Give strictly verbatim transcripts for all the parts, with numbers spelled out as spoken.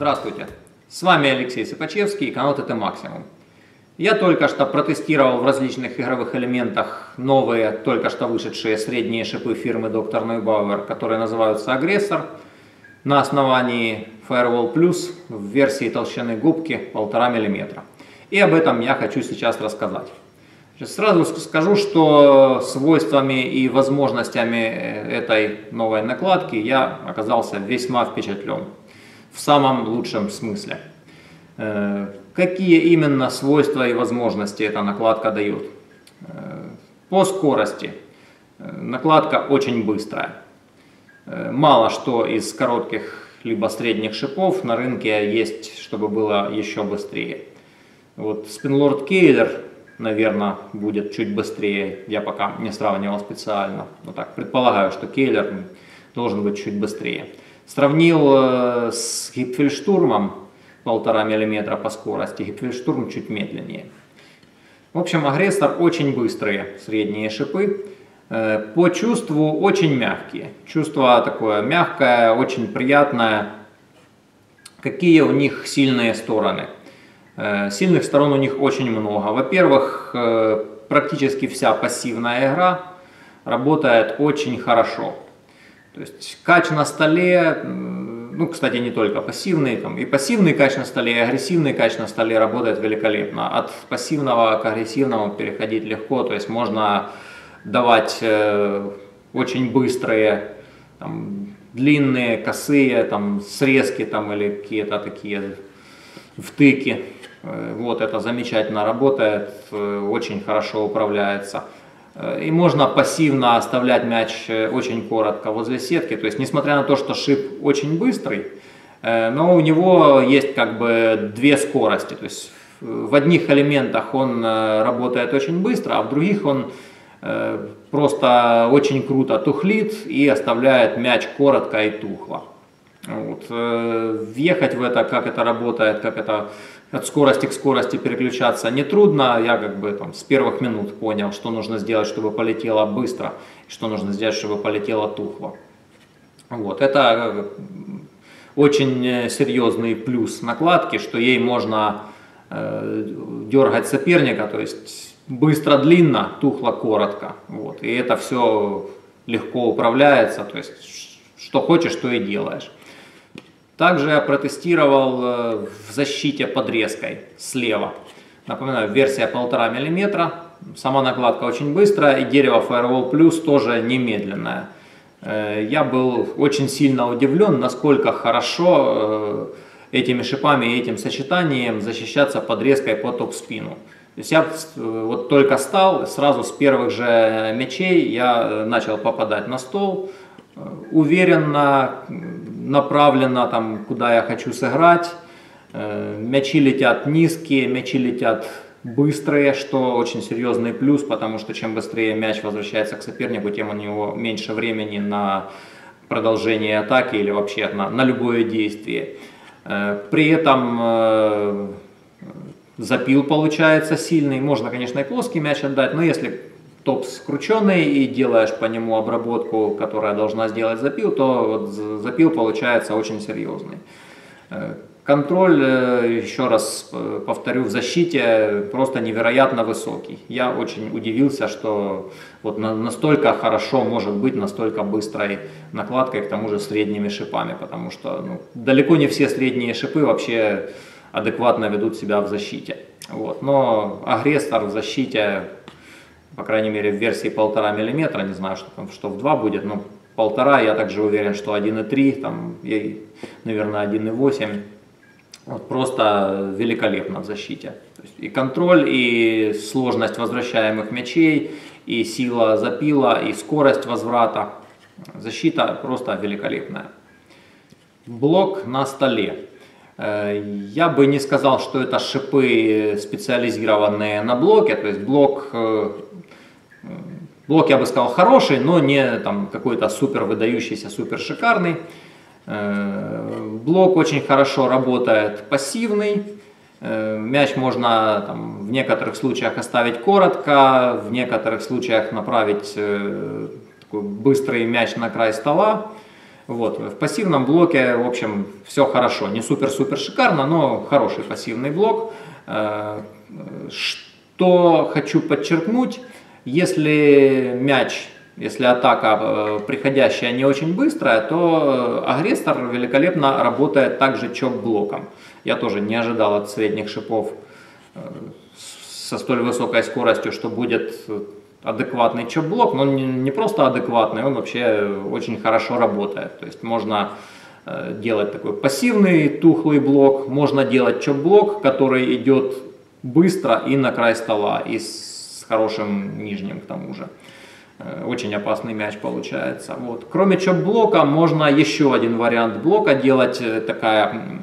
Здравствуйте, с вами Алексей Сыпачевский и канал ТТ Максимум. Я только что протестировал в различных игровых элементах новые, только что вышедшие средние шипы фирмы доктор Neubauer, которые называются Агрессор, на основании Firewall Plus в версии толщины губки полтора миллиметра. И об этом я хочу сейчас рассказать. Сейчас сразу скажу, что свойствами и возможностями этой новой накладки я оказался весьма впечатлен. В самом лучшем смысле. Какие именно свойства и возможности эта накладка дает? По скорости. Накладка очень быстрая. Мало что из коротких либо средних шипов на рынке есть, чтобы было еще быстрее. Вот Spinlord Keiler, наверное, будет чуть быстрее. Я пока не сравнивал специально. Но так, предполагаю, что Keiler должен быть чуть быстрее. Сравнил э, с Гипфельштурмом полтора миллиметра по скорости, Гипфельштурм чуть медленнее. В общем, Агрессор очень быстрые средние шипы. Э, по чувству очень мягкие. Чувство такое мягкое, очень приятное. Какие у них сильные стороны? Э, сильных сторон у них очень много. Во-первых, э, практически вся пассивная игра работает очень хорошо. То есть кач на столе, ну, кстати, не только пассивный, там и пассивный кач на столе, и агрессивный кач на столе работает великолепно. От пассивного к агрессивному переходить легко, то есть можно давать э, очень быстрые, там, длинные, косые, там, срезки там, или какие-то такие втыки. Вот это замечательно работает, очень хорошо управляется. И можно пассивно оставлять мяч очень коротко возле сетки. То есть, несмотря на то, что шип очень быстрый, но у него есть как бы две скорости. То есть, в одних элементах он работает очень быстро, а в других он просто очень круто тухлит и оставляет мяч коротко и тухло. Вот. Въехать в это, как это работает, как это от скорости к скорости переключаться нетрудно. Я как бы там с первых минут понял, что нужно сделать, чтобы полетело быстро, и что нужно сделать, чтобы полетело тухло. Вот. Это очень серьезный плюс накладки, что ей можно э, дергать соперника, то есть быстро длинно, тухло коротко. Вот. И это все легко управляется, то есть что хочешь, то и делаешь. Также я протестировал в защите подрезкой слева. Напоминаю, версия полтора миллиметра. Сама накладка очень быстрая, и дерево Firewall Plus тоже немедленное. Я был очень сильно удивлен, насколько хорошо этими шипами и этим сочетанием защищаться подрезкой по топ-спину. То есть я вот только стал, сразу с первых же мячей я начал попадать на стол. Уверенно, направленно, там, куда я хочу сыграть. Мячи летят низкие, мячи летят быстрые, что очень серьезный плюс, потому что чем быстрее мяч возвращается к сопернику, тем у него меньше времени на продолжение атаки или вообще на, на любое действие. При этом запил получается сильный. Можно, конечно, и плоский мяч отдать, но если топ скрученный и делаешь по нему обработку, которая должна сделать запил, то вот запил получается очень серьезный. Контроль, еще раз повторю, в защите просто невероятно высокий. Я очень удивился, что вот настолько хорошо может быть настолько быстрой накладкой, к тому же средними шипами, потому что ну, далеко не все средние шипы вообще адекватно ведут себя в защите. Вот. Но Агрессор в защите, по крайней мере в версии полтора миллиметра, не знаю, что там, что в два будет, но полтора, я также уверен, что один и три, там, и, наверное, один и восемь, вот, просто великолепно в защите. То есть и контроль, и сложность возвращаемых мячей, и сила запила, и скорость возврата. Защита просто великолепная. Блок на столе. Я бы не сказал, что это шипы, специализированные на блоке, то есть блок, блок я бы сказал хороший, но не там какой-то супер выдающийся, супер шикарный. Блок очень хорошо работает пассивный, мяч можно там, в некоторых случаях оставить коротко, в некоторых случаях направить такой быстрый мяч на край стола. Вот. В пассивном блоке, в общем, все хорошо. Не супер-супер шикарно, но хороший пассивный блок. Что хочу подчеркнуть, если мяч, если атака приходящая не очень быстрая, то агрессор великолепно работает также чоп-блоком. Я тоже не ожидал от средних шипов со столь высокой скоростью, что будет адекватный чоп-блок, но не просто адекватный, он вообще очень хорошо работает. То есть можно делать такой пассивный тухлый блок, можно делать чоп-блок, который идет быстро и на край стола, и с хорошим нижним к тому же. Очень опасный мяч получается. Вот. Кроме чоп-блока можно еще один вариант блока делать, такая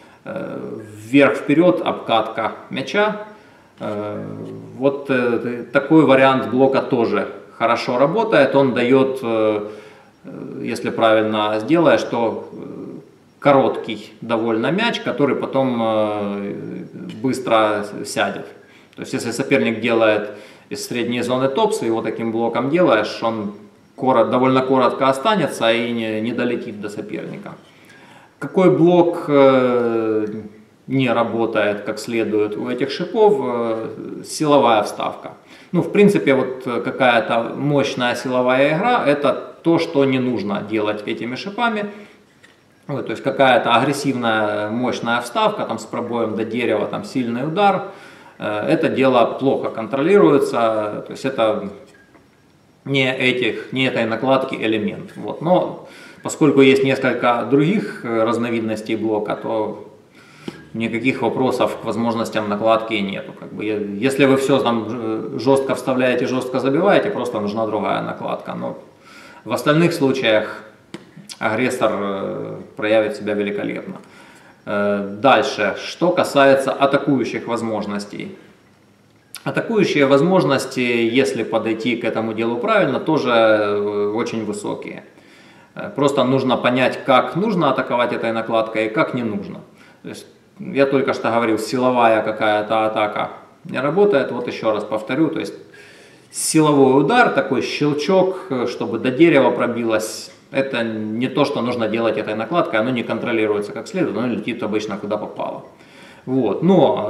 вверх-вперед обкатка мяча. Вот такой вариант блока тоже хорошо работает. Он дает, если правильно сделаешь, то короткий довольно мяч, который потом быстро сядет. То есть если соперник делает из средней зоны топс, и его таким блоком делаешь, он корот, довольно коротко останется и не, не долетит до соперника. Какой блок э, не работает как следует у этих шипов? Э, силовая вставка. Ну, в принципе, вот какая-то мощная силовая игра — это то, что не нужно делать этими шипами. Вот, то есть какая-то агрессивная мощная вставка там, с пробоем до дерева, там, сильный удар. Это дело плохо контролируется, то есть это не, этих, не этой накладки элемент. Вот. Но поскольку есть несколько других разновидностей блока, то никаких вопросов к возможностям накладки нету. Как бы, если вы все там жестко вставляете, жестко забиваете, просто нужна другая накладка. Но в остальных случаях агрессор проявит себя великолепно. Дальше, что касается атакующих возможностей. Атакующие возможности, если подойти к этому делу правильно, тоже очень высокие. Просто нужно понять, как нужно атаковать этой накладкой и как не нужно. То есть, я только что говорил, силовая какая-то атака не работает. Вот еще раз повторю, то есть силовой удар, такой щелчок, чтобы до дерева пробилось. Это не то, что нужно делать этой накладкой, оно не контролируется как следует, оно летит обычно куда попало. Вот. Но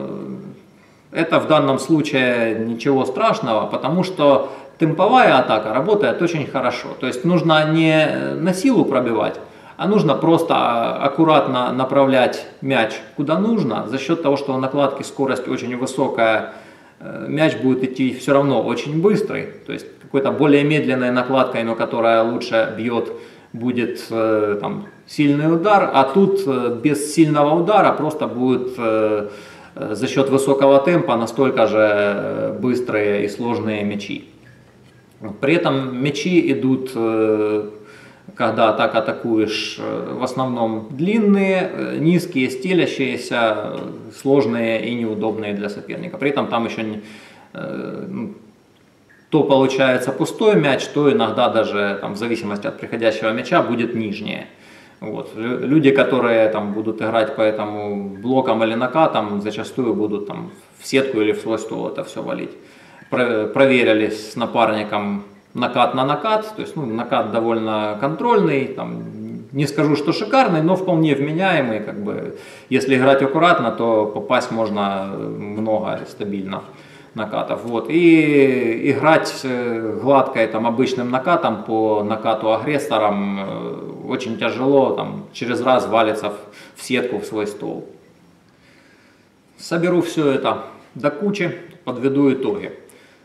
э, это в данном случае ничего страшного, потому что темповая атака работает очень хорошо. То есть нужно не на силу пробивать, а нужно просто аккуратно направлять мяч куда нужно. За счет того, что у накладки скорость очень высокая, мяч будет идти все равно очень быстрый. То есть какой-то более медленной накладкой, но которая лучше бьет, будет э, там, сильный удар, а тут э, без сильного удара просто будет э, э, за счет высокого темпа настолько же быстрые и сложные мячи. При этом мячи идут, э, когда так атакуешь, э, в основном длинные, э, низкие, стелящиеся, сложные и неудобные для соперника. При этом там еще не, э, то получается пустой мяч, то иногда даже там, в зависимости от приходящего мяча будет нижнее. Вот. Люди, которые там, будут играть по этому блокам или накатам, зачастую будут там, в сетку или в свой стол это все валить. Про проверили с напарником накат на накат, то есть ну, накат довольно контрольный, там, не скажу, что шикарный, но вполне вменяемый. Как бы, если играть аккуратно, то попасть можно много стабильно накатов. Вот. И играть гладко там, обычным накатом по накату агрессором очень тяжело, там, через раз валится в, в сетку, в свой стол. Соберу все это до кучи, подведу итоги.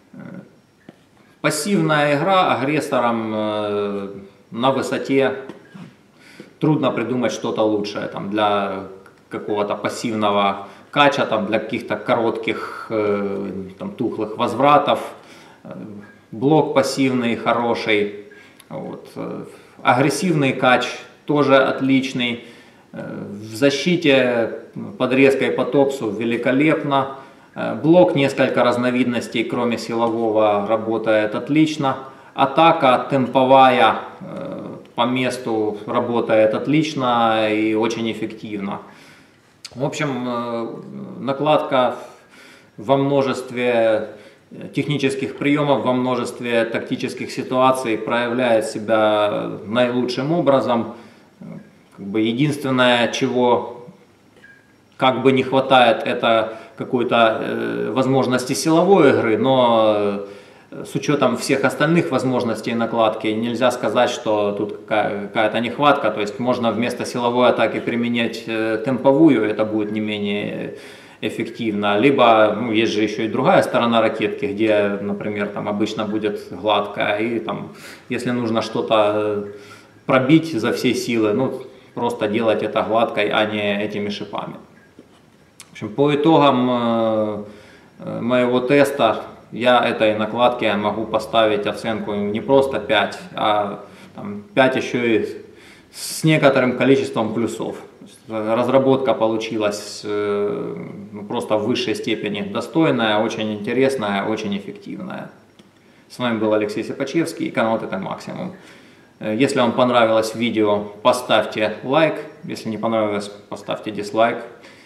Пассивная игра агрессором на высоте, трудно придумать что-то лучшее там, для какого-то пассивного кача, там, для каких-то коротких там, тухлых возвратов. Блок пассивный, хороший. Вот. Агрессивный кач тоже отличный. В защите под резкой по топсу великолепно. Блок несколько разновидностей, кроме силового, работает отлично. Атака темповая по месту работает отлично и очень эффективно. В общем, накладка во множестве технических приемов во множестве тактических ситуаций проявляет себя наилучшим образом. Как бы единственное, чего как бы не хватает, это какой-то э, возможности силовой игры, но с учетом всех остальных возможностей накладки нельзя сказать, что тут какая-то нехватка. То есть можно вместо силовой атаки применять э, темповую, это будет не менее эффективно. Либо ну, есть же еще и другая сторона ракетки, где, например, там обычно будет гладкая, и там, если нужно что-то пробить за все силы, ну, просто делать это гладкой, а не этими шипами. В общем, по итогам э, моего теста я этой накладке могу поставить оценку не просто пять, а там, пять еще и с некоторым количеством плюсов. Разработка получилась э, просто в высшей степени достойная, очень интересная, очень эффективная. С вами был Алексей Сапачевский и канал ТТ Максимум. Если вам понравилось видео, поставьте лайк. Если не понравилось, поставьте дизлайк.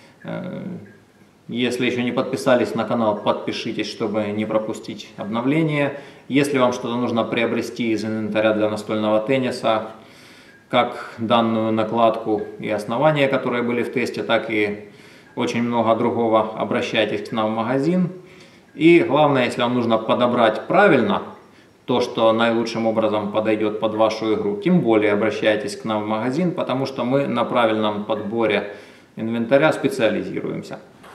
Если еще не подписались на канал, подпишитесь, чтобы не пропустить обновления. Если вам что-то нужно приобрести из инвентаря для настольного тенниса, как данную накладку и основания, которые были в тесте, так и очень много другого, обращайтесь к нам в магазин. И главное, если вам нужно подобрать правильно то, что наилучшим образом подойдет под вашу игру, тем более обращайтесь к нам в магазин, потому что мы на правильном подборе инвентаря специализируемся.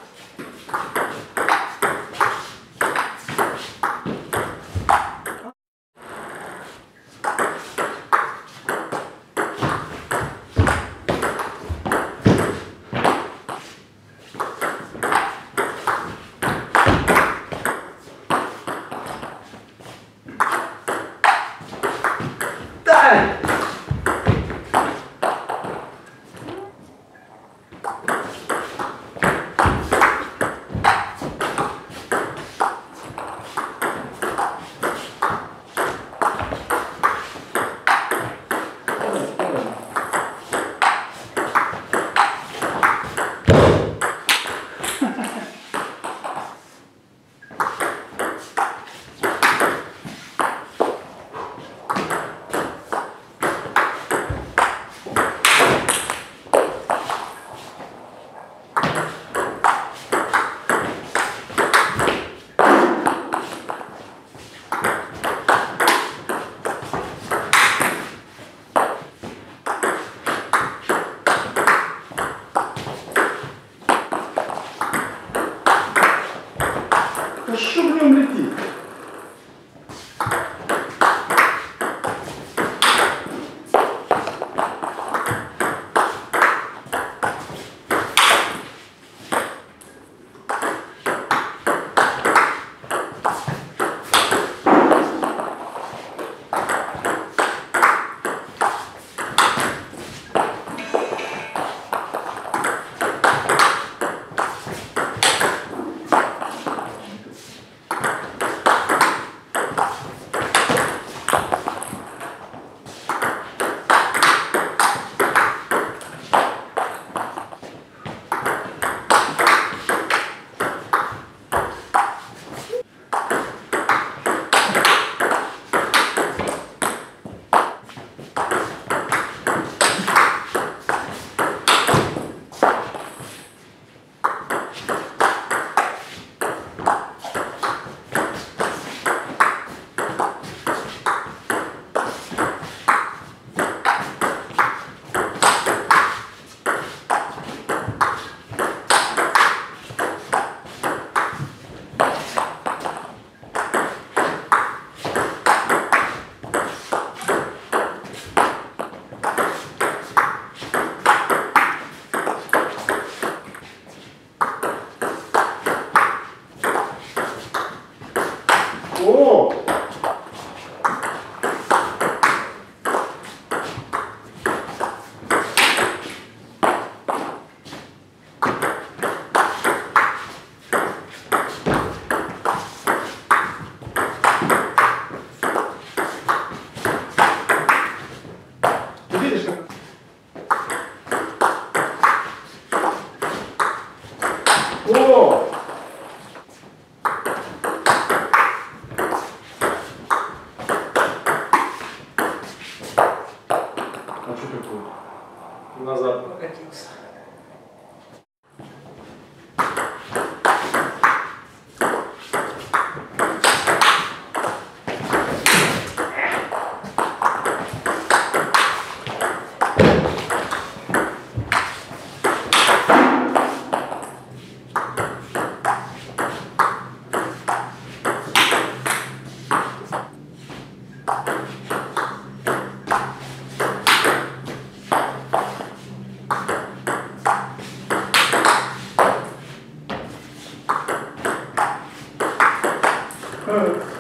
Что в нем летит? Mm.